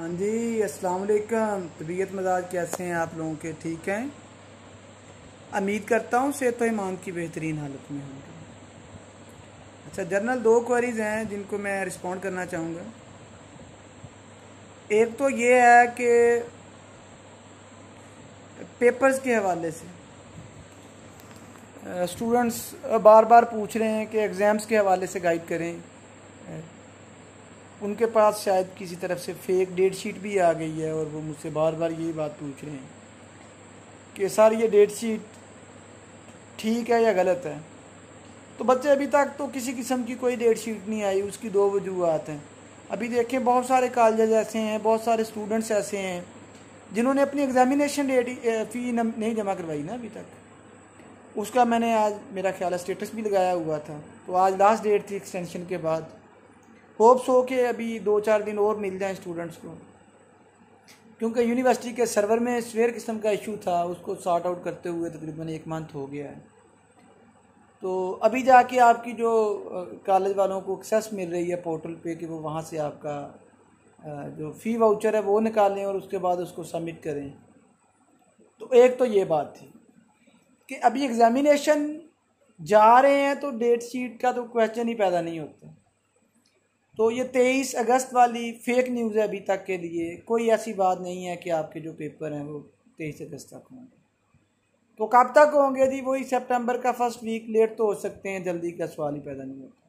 हाँ जी, अस्सलाम वालेकुम। तबीयत मिजाज कैसे हैं आप लोगों के? ठीक हैं। उम्मीद करता हूँ सेहत व ईमान की बेहतरीन हालत में होंगे। अच्छा, जनरल दो क्वेरीज हैं जिनको मैं रिस्पॉन्ड करना चाहूँगा। एक तो ये है कि पेपर्स के हवाले से स्टूडेंट्स बार बार पूछ रहे हैं कि एग्ज़ाम्स के हवाले से गाइड करें। उनके पास शायद किसी तरफ से फेक डेट शीट भी आ गई है और वो मुझसे बार बार यही बात पूछ रहे हैं कि सर ये डेट शीट ठीक है या गलत है। तो बच्चे अभी तक तो किसी किस्म की कोई डेट शीट नहीं आई। उसकी दो वजूहत हैं। अभी देखें, बहुत सारे कॉलेज ऐसे हैं, बहुत सारे स्टूडेंट्स ऐसे हैं जिन्होंने अपनी एग्जामिनेशन डेट फ़ी नहीं जमा करवाई ना अभी तक। उसका मैंने आज मेरा ख्याल है स्टेटस भी लगाया हुआ था। तो आज लास्ट डेट थी एक्सटेंशन के बाद। होप्स हो कि अभी 2-4 दिन और मिल जाएं स्टूडेंट्स को, क्योंकि यूनिवर्सिटी के सर्वर में स्वेयर किस्म का इशू था। उसको सॉर्ट आउट करते हुए तकरीबन 1 मंथ हो गया है। तो अभी जाके आपकी जो कॉलेज वालों को एक्सेस मिल रही है पोर्टल पे कि वो वहाँ से आपका जो फ़ी वाउचर है वो निकालें और उसके बाद उसको सबमिट करें। तो एक तो ये बात थी कि अभी एग्ज़ामिनेशन जा रहे हैं तो डेट शीट का तो क्वेश्चन ही पैदा नहीं होता। तो ये 23 अगस्त वाली फेक न्यूज़ है। अभी तक के लिए कोई ऐसी बात नहीं है कि आपके जो पेपर हैं वो 23 अगस्त तक होंगे। तो कब तक होंगे जी? वही सितंबर का फर्स्ट वीक। लेट तो हो सकते हैं, जल्दी का सवाल ही पैदा नहीं होता।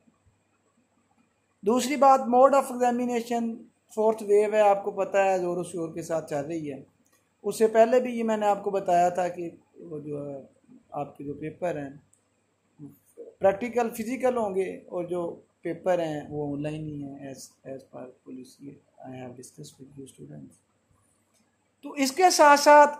दूसरी बात, mode of examination fourth wave है, आपको पता है ज़ोरों शोर के साथ चल रही है। उससे पहले भी ये मैंने आपको बताया था कि वो जो है आपके जो पेपर हैं प्रैक्टिकल फिजिकल होंगे और जो पेपर हैं वो ऑनलाइन ही हैं as per policy I have discussed with you students. तो इसके साथ साथ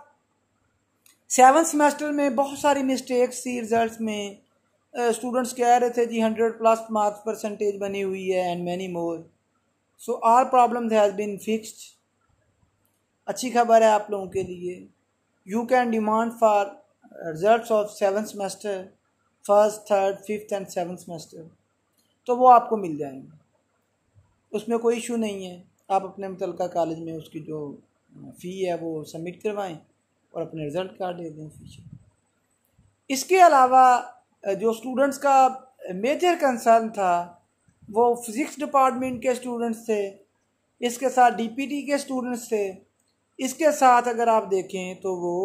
7th सेमेस्टर में बहुत सारी मिस्टेक्स थी रिजल्ट्स में। स्टूडेंट्स कह रहे थे जी 100+ मार्क्स परसेंटेज बनी हुई है and many more. So all problems has been fixed. अच्छी खबर है आप लोगों के लिए। You can demand for results of 7th semester, first, third, fifth and 7th semester. तो वो आपको मिल जाएंगे, उसमें कोई इशू नहीं है। आप अपने मुतल्लिका कॉलेज में उसकी जो फ़ी है वो सबमिट करवाएं और अपने रिज़ल्ट कार्ड दे दें फीचर। इसके अलावा जो स्टूडेंट्स का मेजर कंसर्न था वो फिज़िक्स डिपार्टमेंट के स्टूडेंट्स थे, इसके साथ डीपीटी के स्टूडेंट्स थे, इसके साथ अगर आप देखें तो वो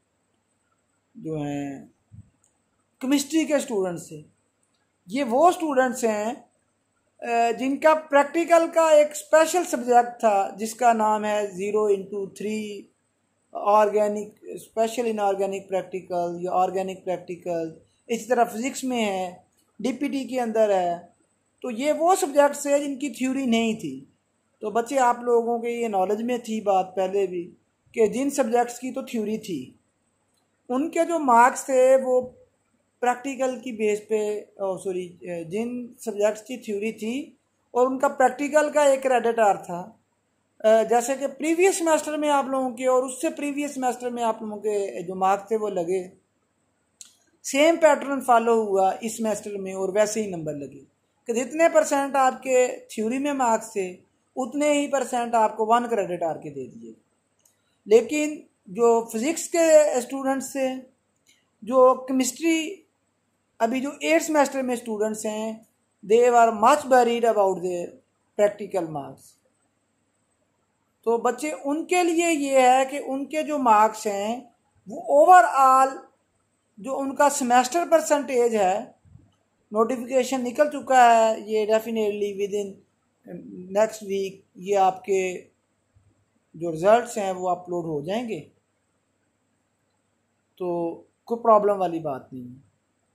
जो हैं केमिस्ट्री के स्टूडेंट्स थे। ये वो स्टूडेंट्स हैं जिनका प्रैक्टिकल का एक स्पेशल सब्जेक्ट था जिसका नाम है 0x3 organic special inorganic practical या ऑर्गेनिक प्रैक्टिकल। इसी तरह फिज़िक्स में है, डीपीटी के अंदर है। तो ये वो सब्जेक्ट्स है जिनकी थ्योरी नहीं थी। तो बच्चे आप लोगों के ये नॉलेज में थी बात पहले भी कि जिन सब्जेक्ट्स की तो थ्योरी थी उनके जो मार्क्स थे वो प्रैक्टिकल की बेस पे जिन सब्जेक्ट्स की थ्योरी थी और उनका प्रैक्टिकल का एक क्रेडिट आर था। जैसे कि प्रीवियस सेमेस्टर में आप लोगों के और उससे प्रीवियस सेमेस्टर में आप लोगों के जो मार्क्स थे वो लगे, सेम पैटर्न फॉलो हुआ इस सेमेस्टर में और वैसे ही नंबर लगे कि जितने % आपके थ्योरी में मार्क्स थे उतने ही % आपको 1 क्रेडिट आर के दे दिए। लेकिन जो फिज़िक्स के स्टूडेंट्स थे, जो केमिस्ट्री अभी जो 8th सेमेस्टर में स्टूडेंट्स हैं, they are much worried about their practical marks. तो बच्चे उनके लिए ये है कि उनके जो मार्क्स हैं वो ओवरऑल जो उनका सेमेस्टर परसेंटेज है, नोटिफिकेशन निकल चुका है, ये definitely within next week ये आपके जो रिज़ल्ट्स हैं वो अपलोड हो जाएंगे। तो कोई प्रॉब्लम वाली बात नहीं है।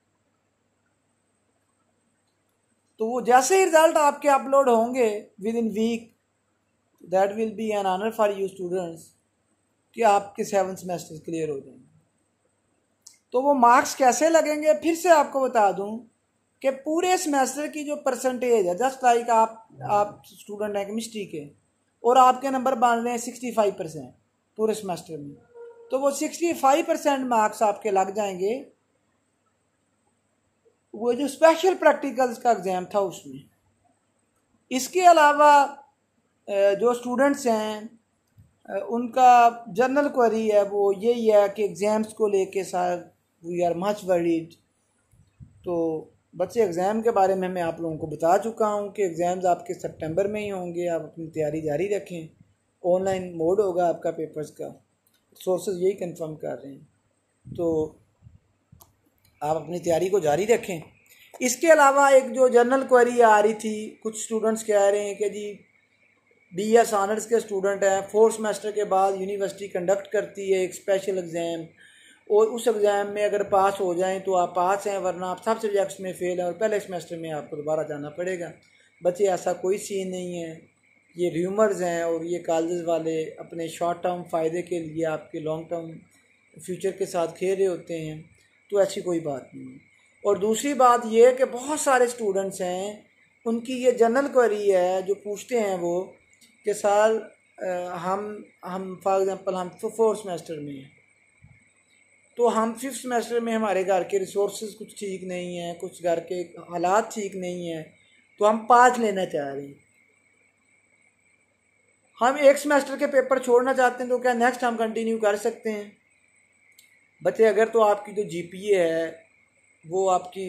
तो वो जैसे ही रिज़ल्ट आपके अपलोड होंगे within week, that will be an honour for you students कि आपके 7th सेमेस्टर क्लियर हो जाएंगे। तो वो मार्क्स कैसे लगेंगे फिर से आपको बता दूं कि पूरे सेमेस्टर की जो परसेंटेज है, जस्ट लाइक आप स्टूडेंट हैं केमिस्ट्री के और आपके नंबर बन रहे हैं 65% पूरे सेमेस्टर में, तो वो 65% मार्क्स आपके लग जाएंगे वो जो स्पेशल प्रैक्टिकल्स का एग्ज़ाम था उसमें। इसके अलावा जो स्टूडेंट्स हैं उनका जनरल क्वेरी है वो यही है कि एग्ज़ाम्स को लेके sir we are much worried. तो बच्चे एग्ज़ाम के बारे में मैं आप लोगों को बता चुका हूँ कि एग्ज़ाम्स आपके सितंबर में ही होंगे। आप अपनी तैयारी जारी रखें, ऑनलाइन मोड होगा आपका पेपर्स का, सोर्सेज यही कंफर्म कर रहे हैं। तो आप अपनी तैयारी को जारी रखें। इसके अलावा एक जो जनरल क्वेरी आ रही थी, कुछ स्टूडेंट्स कह रहे हैं कि जी BS ऑनर्स के स्टूडेंट हैं, 4th सेमेस्टर के बाद यूनिवर्सिटी कंडक्ट करती है एक स्पेशल एग्ज़ाम, और उस एग्ज़ाम में अगर पास हो जाएं तो आप पास हैं, वरना आप सब सब्जेक्ट्स में फ़ेल हैं और पहले सेमेस्टर में आपको दोबारा जाना पड़ेगा। बच्चे ऐसा कोई सीन नहीं है, ये र्यूमर्स हैं और ये कॉलेज वाले अपने शॉर्ट टर्म फ़ायदे के लिए आपके लॉन्ग टर्म फ्यूचर के साथ खेल रहे होते हैं। तो ऐसी कोई बात नहीं है। और दूसरी बात ये है कि बहुत सारे स्टूडेंट्स हैं, उनकी ये जनरल क्वेरी है जो पूछते हैं वो कि सर हम फॉर एग्ज़ाम्पल हम 4th सेमेस्टर में हैं, तो हम 5th सेमेस्टर में हमारे घर के रिसोर्सेज कुछ ठीक नहीं हैं, कुछ घर के हालात ठीक नहीं हैं, तो हम 5 लेना चाह रहे हैं। हम एक सेमेस्टर के पेपर छोड़ना चाहते हैं, तो क्या नेक्स्ट हम कंटिन्यू कर सकते हैं? बच्चे अगर तो आपकी जो GPA है वो आपकी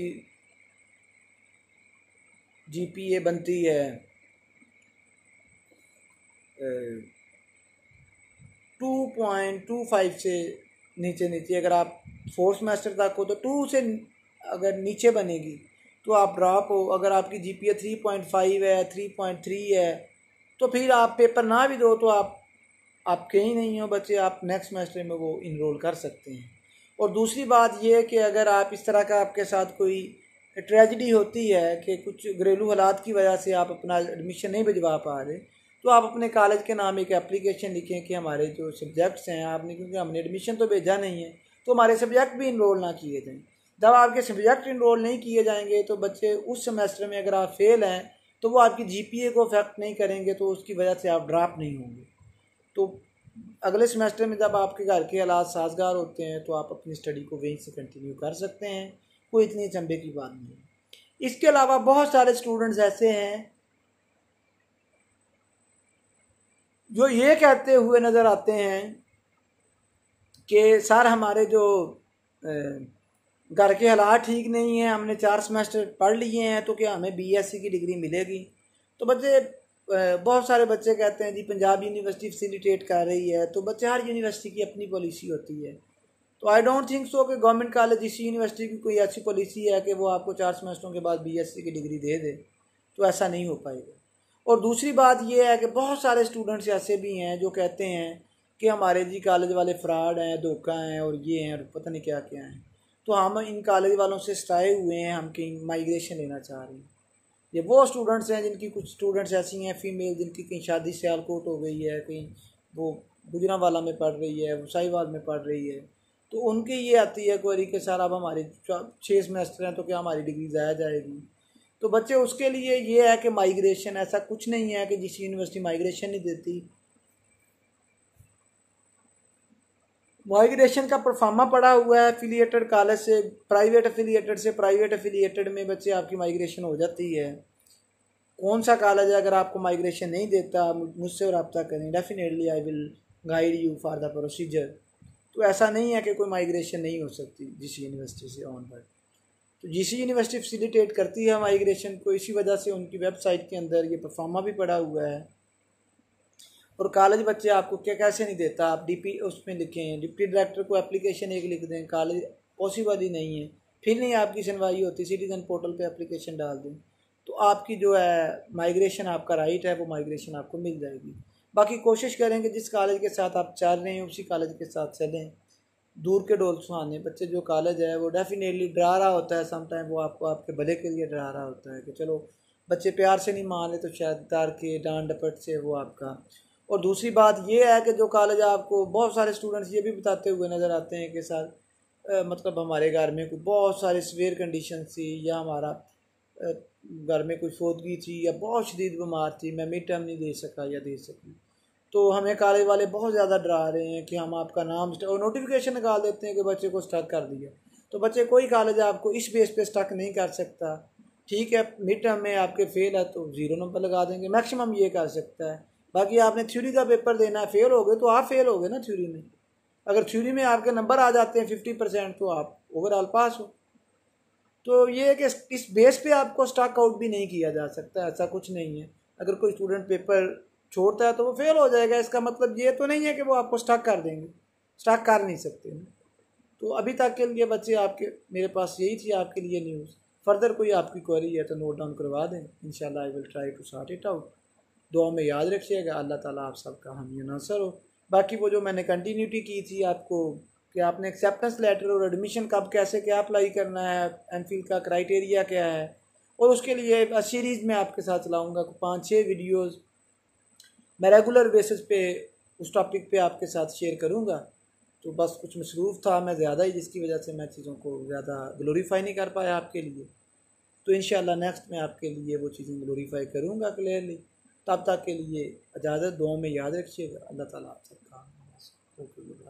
GPA बनती है 2.25 से नीचे, अगर आप 4th सेमेस्टर तक हो तो 2 से अगर नीचे बनेगी तो आप ड्रॉप हो। अगर आपकी GPA 3.5 है, 3.3 है, तो फिर आप पेपर ना भी दो तो आप कहीं नहीं हो बच्चे, आप नेक्स्ट सेमेस्टर में वो इनरोल कर सकते हैं। और दूसरी बात ये है कि अगर आप इस तरह का आपके साथ कोई ट्रेजिडी होती है कि कुछ घरेलू हालात की वजह से आप अपना एडमिशन नहीं भिजवा पा रहे, तो आप अपने कॉलेज के नाम एक एप्लीकेशन लिखें कि हमारे जो सब्जेक्ट्स हैं आपने, क्योंकि हमने एडमिशन तो भेजा नहीं है, तो हमारे सब्जेक्ट भी इनरोल ना किए जाएँ। जब आपके सब्जेक्ट इनरोल नहीं किए जाएंगे तो बच्चे उस सेमेस्टर में अगर आप फेल हैं तो वो आपकी GPA को अफेक्ट नहीं करेंगे, तो उसकी वजह से आप ड्रॉप नहीं होंगे। तो अगले सेमेस्टर में जब आपके घर के हालात साजगार होते हैं तो आप अपनी स्टडी को वहीं से कंटिन्यू कर सकते हैं, कोई इतनी चंबे की बात नहीं है। इसके अलावा बहुत सारे स्टूडेंट्स ऐसे हैं जो ये कहते हुए नज़र आते हैं कि सर हमारे जो घर के हालात ठीक नहीं है, हमने 4 सेमेस्टर पढ़ लिए हैं, तो क्या हमें BSc की डिग्री मिलेगी? तो बच्चे बहुत सारे बच्चे कहते हैं जी पंजाब यूनिवर्सिटी फैसिलिटेट कर रही है। तो बच्चे, हर यूनिवर्सिटी की अपनी पॉलिसी होती है, तो आई डोंट थिंक सो कि गवर्नमेंट कॉलेज इसी यूनिवर्सिटी की कोई ऐसी पॉलिसी है कि वो आपको 4 सेमेस्टरों के बाद BSc की डिग्री दे दे, तो ऐसा नहीं हो पाएगा। और दूसरी बात ये है कि बहुत सारे स्टूडेंट्स ऐसे भी हैं जो कहते हैं कि हमारे जी कॉलेज वाले फ्रॉड हैं, धोखा हैं और ये हैं और पता नहीं क्या क्या हैं, तो हम इन कॉलेज वालों से स्टाए हुए हैं, हम कहीं माइग्रेशन लेना चाह रहे हैं। ये वो स्टूडेंट्स हैं जिनकी, कुछ स्टूडेंट्स ऐसी हैं फीमेल जिनकी कहीं शादी सियालकोट हो गई है, कहीं वो गुजरांवाला में पढ़ रही है, साहिवाल में पढ़ रही है, तो उनकी ये आती है क्वेरी के सर अब हमारे 6 सेमेस्टर हैं तो क्या हमारी डिग्री ज़ाया जाएगी? तो बच्चे उसके लिए ये है कि माइग्रेशन, ऐसा कुछ नहीं है कि जिस यूनिवर्सिटी माइग्रेशन नहीं देती। माइग्रेशन का परफार्मा पड़ा हुआ है एफिलिएटेड कॉलेज से प्राइवेट एफिलिएटेड में बच्चे आपकी माइग्रेशन हो जाती है। कौन सा कॉलेज है अगर आपको माइग्रेशन नहीं देता, मुझसे रब्ता करें, definitely I will guide you for the procedure. तो ऐसा नहीं है कि कोई माइग्रेशन नहीं हो सकती GC यूनिवर्सिटी से ऑनवर्ड। तो GC यूनिवर्सिटी फैसिलिटेट करती है माइग्रेशन को, इसी वजह से उनकी वेबसाइट के अंदर ये परफार्मा भी पड़ा हुआ है। और कॉलेज बच्चे आपको क्या कैसे नहीं देता, आप DP उसमें लिखें, डिप्टी डायरेक्टर को एप्लीकेशन एक लिख दें, कॉलेज पॉसिबल ही नहीं है, फिर नहीं आपकी सुनवाई होती, सिटीजन पोर्टल पे एप्लीकेशन डाल दें तो आपकी जो है माइग्रेशन, आपका राइट है, वो माइग्रेशन आपको मिल जाएगी। बाकी कोशिश करेंगे जिस कॉलेज के साथ आप चल रहे हैं उसी कॉलेज के साथ चलें। दूर के डोल सुहाने बच्चे, जो कॉलेज है वो डेफिनेटली डरा रहा होता है, समटाइम वो आपको आपके भले के लिए डरा रहा होता है कि चलो बच्चे प्यार से नहीं मान रहे तो शायद तार के डांट डपट से वो आपका। और दूसरी बात ये है कि जो कॉलेज आपको, बहुत सारे स्टूडेंट्स ये भी बताते हुए नज़र आते हैं कि सर मतलब हमारे घर में कोई बहुत सारे सीवियर कंडीशन थी, या हमारा घर में कोई फौतगी थी, या बहुत शदीद बीमार थी, मैं मिड टर्म नहीं दे सका या दे सकी, तो हमें कॉलेज वाले बहुत ज़्यादा डरा रहे हैं कि हम आपका नाम और नोटिफिकेशन निकाल देते हैं कि बच्चे को स्टक कर दिया। तो बच्चे, कोई कॉलेज आपको इस बेस पे स्टक नहीं कर सकता। ठीक है, मिड टर्म में आपके फेल है तो 0 नंबर लगा देंगे, मैक्सिमम ये कर सकता है, बाकी आपने थ्योरी का पेपर देना है, फेल हो गए तो आप फेल हो गए ना थ्योरी में। अगर थ्योरी में आपके नंबर आ जाते हैं 50% तो आप ओवरऑल पास हो। तो ये है कि इस बेस पे आपको स्टॉक आउट भी नहीं किया जा सकता, ऐसा कुछ नहीं है। अगर कोई स्टूडेंट पेपर छोड़ता है तो वो फेल हो जाएगा, इसका मतलब ये तो नहीं है कि वो आपको स्टॉक कर देंगे, स्टॉक कर नहीं सकते ना। तो अभी तक के लिए बच्चे आपके मेरे पास यही थी आपके लिए न्यूज़। फर्दर कोई आपकी क्वेरी है तो नोट डाउन करवा दें, इंशाल्लाह I will try to sort it out. दुआ में याद रखिएगा, अल्लाह ताला आप सबका हामी नासर हो। बाकी वो जो मैंने कंटिन्यूटी की थी आपको कि आपने एक्सेप्टेंस लेटर और एडमिशन कब कैसे क्या अप्लाई करना है, एमफिल का क्राइटेरिया क्या है, और उसके लिए सीरीज़ में आपके साथ चलाऊँगा 5-6 वीडियोज़ मैं रेगुलर बेसिस पे उस टॉपिक पे आपके साथ शेयर करूँगा। तो बस कुछ मसरूफ़ था मैं ज़्यादा ही, जिसकी वजह से मैं चीज़ों को ज़्यादा ग्लोरीफाई नहीं कर पाया आपके लिए। तो इंशाल्लाह नेक्स्ट मैं आपके लिए वो चीज़ें ग्लोरीफाई करूँगा क्लियरली। तब तक के लिए इजाज़त, दुआ में याद रखिएगा। अल्लाह ताला आप सबका